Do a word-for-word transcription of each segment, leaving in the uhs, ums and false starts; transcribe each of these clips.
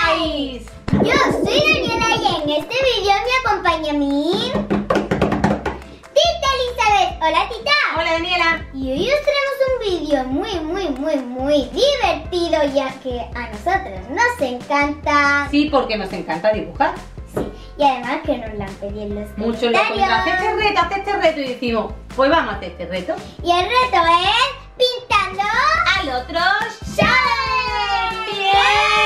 Guys. Yo soy Daniela y en este vídeo me acompaña mi Tita Elizabeth. Hola, Tita. Hola, Daniela. Y hoy os traemos un vídeo muy, muy, muy, muy divertido, ya que a nosotros nos encanta. Sí, porque nos encanta dibujar. Sí, y además que nos lo han pedido en los Mucho lo comentarios. hace este reto, hace este reto y decimos, pues vamos a hacer este reto. Y el reto es pintando Al otro Challenge.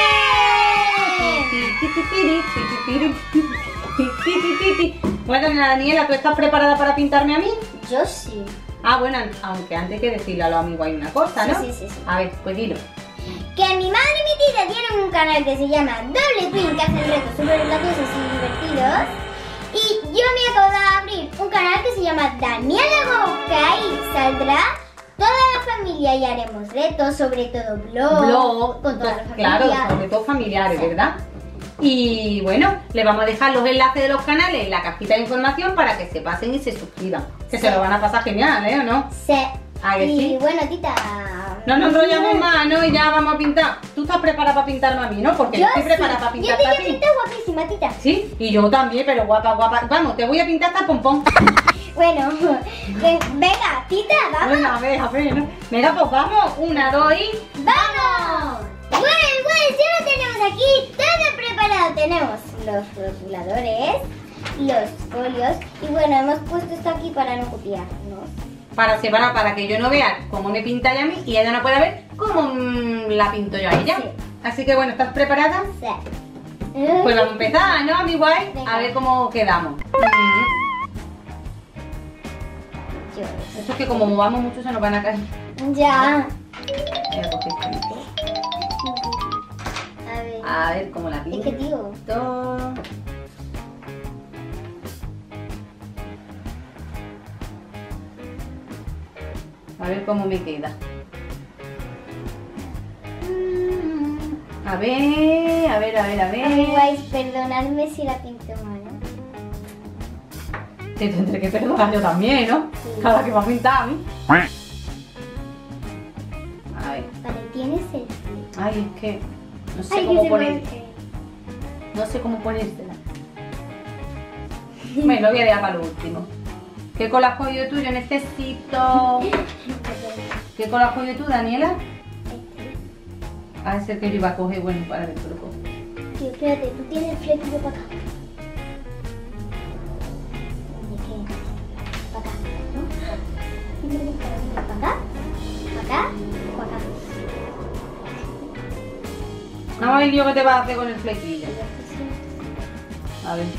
Bueno, Daniela, ¿tú estás preparada para pintarme a mí? Yo sí. Ah, bueno, aunque antes que decirle a los amigos hay una cosa, ¿no? Sí, sí, sí, sí. A ver, pues dilo. Que mi madre y mi tita tienen un canal que se llama Doble Twin, que hacen retos súper graciosos y divertidos. Y yo me acabo de abrir un canal que se llama Daniela Go, que ahí saldrá toda la familia y haremos retos, sobre todo blog, Blog, con toda la pues, familia. claro, sobre todo familiares, Sí. ¿verdad? Y bueno, le vamos a dejar los enlaces de los canales en la cajita de información para que se pasen y se suscriban. Que Sí. se lo van a pasar genial, ¿eh? ¿O no? Sí. ¿A que Y sí? bueno, tita, No nos enrollamos más, ¿no? Y ya vamos a pintar. Tú estás preparada para pintarme a mí, ¿no? Porque yo, estoy preparada para Yo pintarte te a voy a ti. pintar guapísima, tita. Sí, y yo también, pero guapa, guapa. Vamos, te voy a pintar hasta pompón. Bueno, ven- venga, tita, vamos. Bueno, a ver, a ver, ¿no? Venga, pues vamos. Una, dos y... ¡Vamos! Bueno, pues ya lo tenemos aquí todo preparado. Tenemos los rotuladores, los folios y bueno, hemos puesto esto aquí para no copiarnos. Para separar, para que yo no vea cómo me pinta ella a mí y ella no pueda ver cómo mm, la pinto yo a ella. Sí. Así que bueno, ¿estás preparada? Sí. Pues vamos a empezar, ¿no, mi guay? Venga. A ver cómo quedamos. Mm. Yo. Esto es que como movamos mucho se nos van a caer. Ya. Voy a coger esto. A ver. A ver cómo la Es pinto. que tío. A ver cómo me queda. A ver, a ver, a ver, a ver. Amiguais, perdonadme si la pinto mal, ¿no? Te tendré que perdonar yo también, ¿no? Sí. Cada que me ha pintado a mí. A ver. Vale, tienes el... Ay, es que no sé Ay, que cómo se poner. me- No sé cómo ponérsela. Me lo voy a dejar para lo último. ¿Qué cola yo tú? Yo necesito. ¿Qué cola yo tú, Daniela? A ver si el que yo iba a coger, bueno, para ver si lo cojo. Tío, espérate, tú tienes el flequillo para acá. Para acá, ¿no? Para acá, para acá, para acá. Vamos a ver yo qué te vas a hacer con el flequillo. A ver.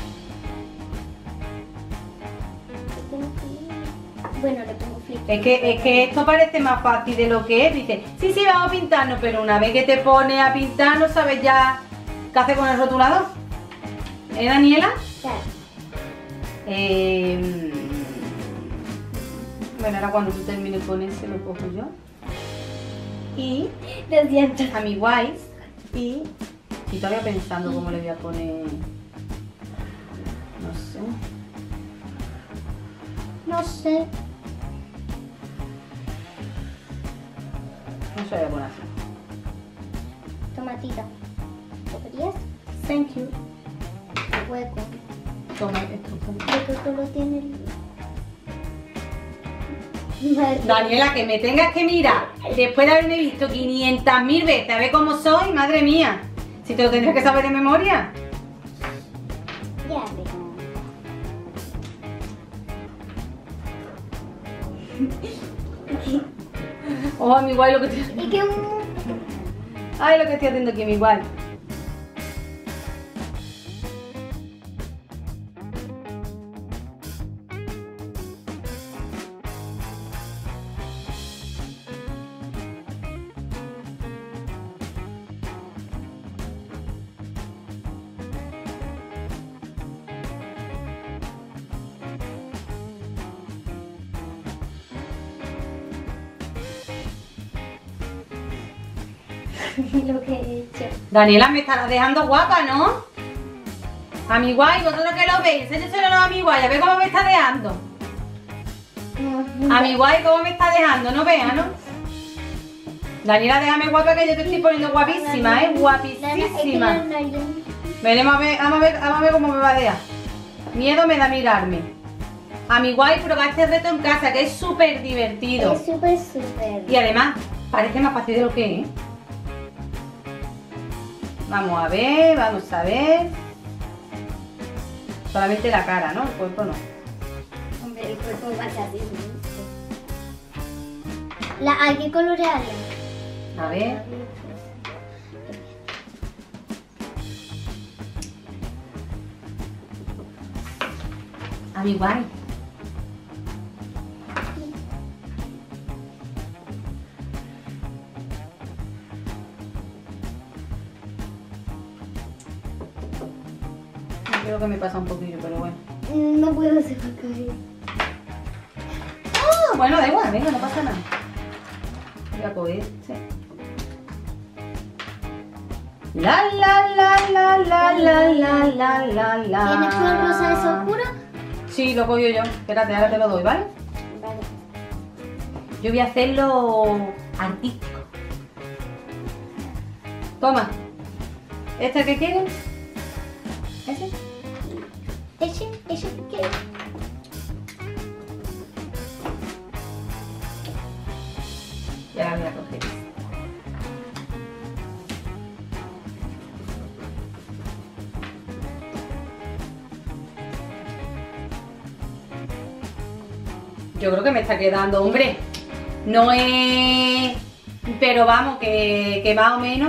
Bueno, le pongo flequillo. Es que, es que esto parece más fácil de lo que es. Dice, sí, sí, vamos a pintarnos, pero una vez que te pones a pintar no sabes ya qué hacer con el rotulador. ¿Eh, Daniela? Claro. Eh, bueno, ahora cuando tú termines con ese lo cojo yo. Y Lo siento. a mi guays. Y, y todavía pensando cómo le voy a poner. No sé. No sé. No se lo voy a poner así. Tomatita. ¿Lo querías? Thank you. Hueco. Toma esto. Porque solo tiene el... Madre. Daniela, que me tengas que mirar después de haberme visto quinientas mil veces a ver cómo soy, madre mía. Si te lo tendrías que saber de memoria. Ya, pero... Oh, mi guay, lo que estoy Y haciendo. que un... Ay, lo que estoy haciendo aquí, mi guay. lo que he hecho. Daniela, me estarás dejando guapa, ¿no? A mi guay, vosotros que lo veis, enséñaselo a mi guay, a ver cómo me está dejando. A mi guay, cómo me está dejando, no vea, ¿no? Daniela, déjame guapa que yo te estoy poniendo guapísima, ¿eh? Guapísima. Veremos a ver, vamos a ver, vamos a ver cómo me va a dejar. Miedo me da mirarme. A mi guay probar este reto en casa, que es súper divertido. Es súper, súper. Y además, parece más fácil de lo que es. Vamos a ver, vamos a ver. Solamente la cara, ¿no? El cuerpo no. Hombre, el cuerpo va a salir. La, hay que colorearla. A ver. A mi guay. Creo que me pasa un poquillo, pero bueno. No puedo hacer caer. Oh, bueno, da igual, venga, no pasa nada. Voy a coger este. La la la la la la la la la la. ¿Tienes tú el rosa ese oscuro? Sí, lo cojo yo. Espérate, ahora te lo doy, ¿vale? Vale. Yo voy a hacerlo artístico. Toma. ¿Este que quieres? ¿Ese? Ese, ese que. Y ahora voy a coger. Yo creo que me está quedando, hombre. No es... Pero vamos, que, que más o menos.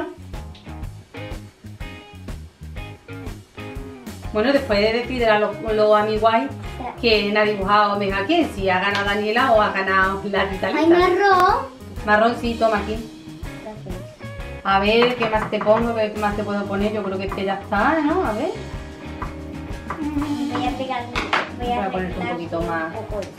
Bueno, después de decir a los, los amiguay quién ha dibujado mejor a quién, si ha ganado Daniela o ha ganado la Ritalita. Hay marrón. Marrón, sí, toma aquí. Gracias. A ver, ¿qué más te pongo? ¿Qué más te puedo poner? Yo creo que este ya está, ¿no? A ver. Voy a pegar. Voy a, Voy a ponerte un poquito más. Un poco.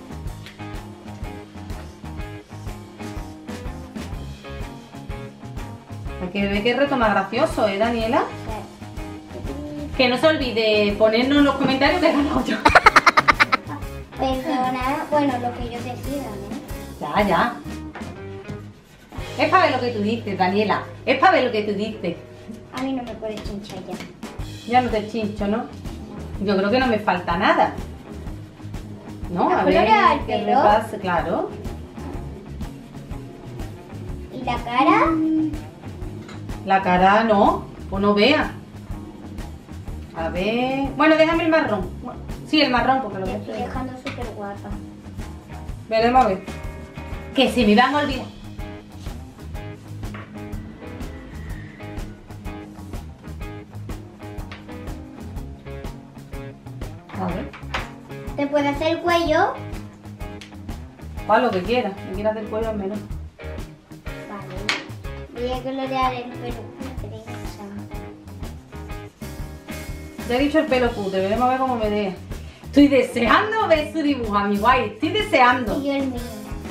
Hay que ver qué reto más gracioso, ¿eh, Daniela? Que no se olvide ponernos en los comentarios que he ganado yo. Perdona, bueno, lo que yo decida, ¿no? Ya, ya. Es para ver lo que tú dices, Daniela. Es para ver lo que tú dices. A mí no me puedes chinchar ya. Ya no te chincho, ¿no? Yo creo que no me falta nada. ¿No? A ver, colorear el ¿qué me pelo? pasa? Claro. ¿Y la cara? La cara no, pues no vea. A ver... Bueno, déjame el marrón. Sí, el marrón, porque lo voy a Te estoy hacer. dejando súper guapa. Veremos a ver. Que se me van a olvidar. A ver. Te puede hacer el cuello. Haz lo que quieras. Me quieras hacer cuello al menos. Vale. Voy a colorear el pelo. Ya he dicho el pelo cutre, veremos a ver cómo me deja. Estoy deseando ver su dibujo, a mi guay. Estoy deseando. Y yo el mío.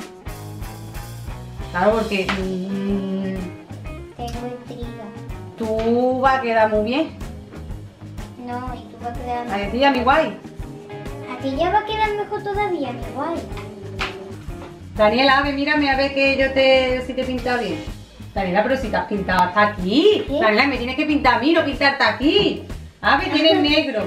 Claro, porque mmm, Tengo intriga. tú vas a quedar muy bien. No, y tú vas a quedar A decir, a mi guay. A ti ya va a quedar mejor todavía, mi guay. Daniela, a ver, mírame a ver que yo te, si te he pintado bien. Daniela, pero si te has pintado hasta aquí. ¿Qué? Daniela, me tienes que pintar a mí, no pintar hasta aquí. A ver, tienes negro.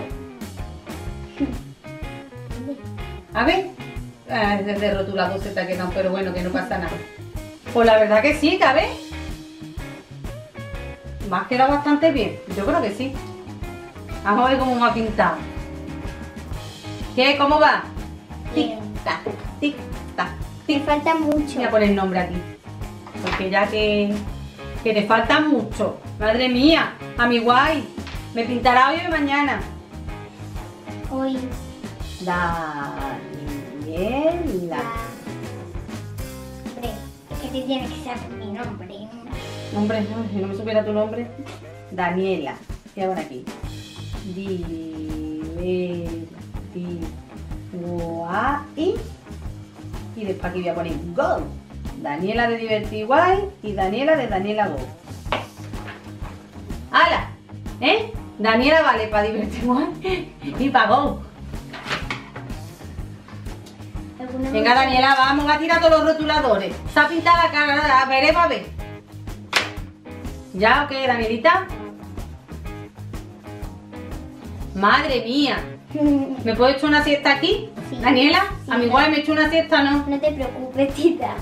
A ver. Ah, es de rotulado se te ha quedado, pero bueno, que no pasa nada. Pues la verdad que sí, ¿sabes? Me has quedado bastante bien. Yo creo que sí. Vamos a ver cómo me ha pintado. ¿Qué? ¿Cómo va? Tic, tac, tic, tac, Te tic. falta mucho. Voy a poner nombre aquí. Porque ya que, que te falta mucho. Madre mía, a mi guay. Me pintará hoy o mañana. Hoy. Daniela. Hombre, es que te tiene que saber mi nombre. Nombre, no, si no me supiera tu nombre. Daniela. ¿Qué hago aquí? Diverti. Guay. Y después aquí voy a poner Go. Daniela de Diverti Guay y Daniela de Daniela Go. ¡Hala! ¿Eh? Daniela vale para Diverti Guay y para Go. Me alguna Venga, Daniela, vamos a tirar todos los rotuladores. Se ha pintado la cara, a ver, va a ver. ¿Ya o qué, Danielita? Madre mía. ¿Me puedo echar una siesta aquí? Sí. Daniela, Sí, a mi claro. igual me echo una siesta, ¿no? No te preocupes, tita.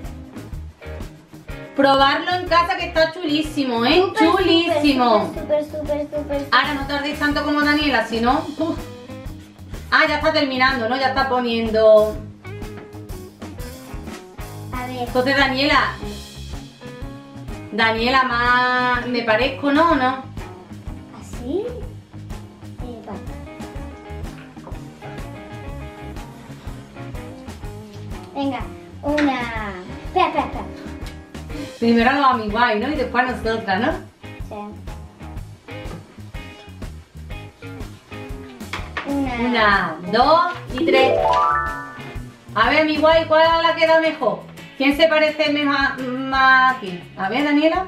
Probarlo en casa que está chulísimo, ¿eh? Súper, Chulísimo. Súper, súper, súper, súper. Ahora no tardéis tanto como Daniela, si no... uf. Ah, ya está terminando, ¿no? Ya está poniendo... A ver. Entonces, Daniela... Daniela, más... ¿Me parezco, no o no? ¿Así? Eh, vale. Venga, una... Espera, espera, espera. Primero a los amiguay, ¿no? Y después a nosotras, ¿no? Sí. Una... Una, dos y tres. A ver, amiguay, ¿cuál la queda mejor? ¿Quién se parece más, más aquí? A ver, Daniela.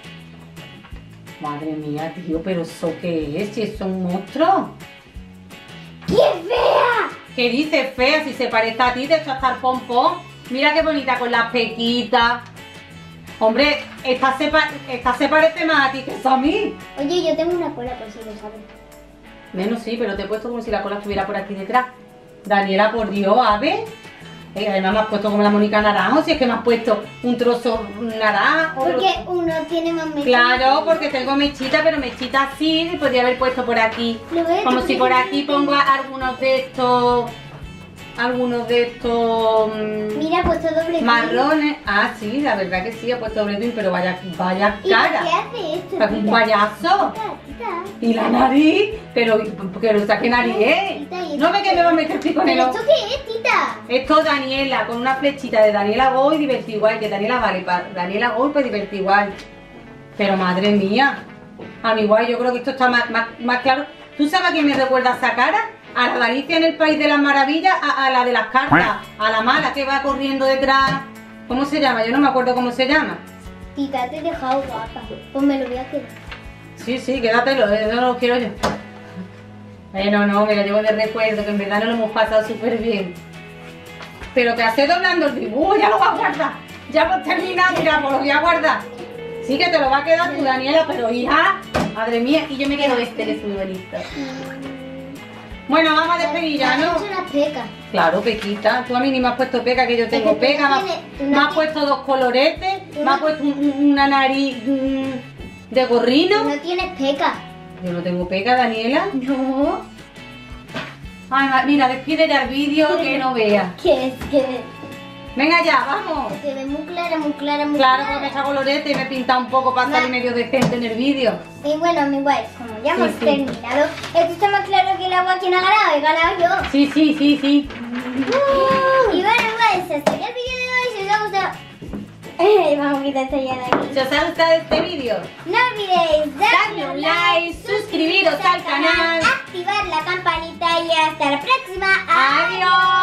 Madre mía, tío, pero ¿eso qué es? Si es un monstruo. ¡Qué fea! ¿Qué dices, fea? Si se parece a ti, te echo hasta el pompón. Mira qué bonita con las pequitas. Hombre, esta se, pa- esta se parece más a ti que a mí. Oye, yo tengo una cola por si lo sabes. Menos sí, pero te he puesto como si la cola estuviera por aquí detrás. Daniela, por Dios, a ver. Eh, además me has puesto como la Mónica Naranjo, si es que me has puesto un trozo naranja. otro- Porque uno tiene más mecha. Claro, porque tengo mechita, pero mechita así, y podría haber puesto por aquí. Lo ves, Como tú si por tienes aquí que- pongo algunos de estos... Algunos de estos... mm, Mira, ha puesto doble pin. marrones. Ah, sí, la verdad que sí, he puesto doble pin, pero vaya, vaya ¿Y por cara. qué hace esto? Es un tita? payaso. Tita, tita. Y la nariz, pero que lo saque nariz, ¿eh? Tita, ¿y No esto ve que qué me va a es? meter pico en el ¿Pero ojo. esto qué es, tita? Esto Daniela, con una flechita de Daniela Go y divertir igual, que Daniela vale para Daniela Go y para divertir igual. Pero madre mía, a mi igual yo creo que esto está más, más, más claro. ¿Tú sabes a quién me recuerda esa cara? A la de Alicia en el País de las Maravillas, a, a la de las cartas, a la mala que va corriendo detrás. ¿Cómo se llama? Yo no me acuerdo cómo se llama. Tita, te he dejado guapa. Pues me lo voy a quedar. Sí, sí, quédatelo, eso no lo quiero yo. Bueno, no, me lo llevo de recuerdo, que en verdad no lo hemos pasado súper bien. Pero que hace doblando el dibujo, ya lo vas a guardar. Ya hemos terminado, mira, pues lo voy a guardar. Sí que te lo va a quedar tú, Daniela, pero hija, madre mía, y yo me quedo este, que es muy bonito. Bueno, vamos a despedir ya, Me ¿no? has hecho una peca. Claro, pequita. Tú a mí ni me has puesto peca, que yo tengo Es que tú peca. no Me has- tienes- tú no me has tienes- puesto dos coloretes, Tú me no- has puesto un- un- una nariz mm, de gorrino. No tienes peca. Yo no tengo peca, Daniela. No. Ay, ma- mira, despide ya el vídeo que no veas. ¿Qué es? ¿Qué es? Venga ya, vamos. Se ve muy clara, muy clara, muy Claro, clara. porque me he echado colorete y me he pintado un poco para salir No. medio decente en el vídeo. Y bueno, mi guay, como ya Sí, hemos sí. terminado, esto está más claro que el agua. ¿Quién ha ganado? He ganado yo. Sí, sí, sí, sí. Y bueno, guay, ese sería el vídeo de hoy. Si os ha gustado... Eh, vamos a quitar esta ya de aquí. Si os ha gustado este vídeo, No olvidéis dadle un like, suscribiros al canal. activar la campanita y hasta la próxima. Adiós.